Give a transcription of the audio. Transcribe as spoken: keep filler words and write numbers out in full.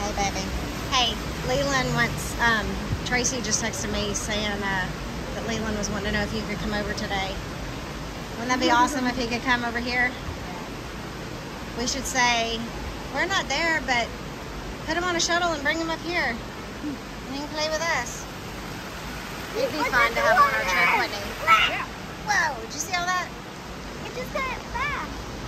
Hey, baby. Hey, Leland wants, um, Tracy just texted me saying uh, that Leland was wanting to know if you could come over today. Wouldn't that be awesome if he could come over here? We should say, we're not there, but put him on a shuttle and bring him up here. And he can play with us. It'd be fun to have him on our trip, wouldn't he? Yeah. Whoa, did you see all that? It just got fast.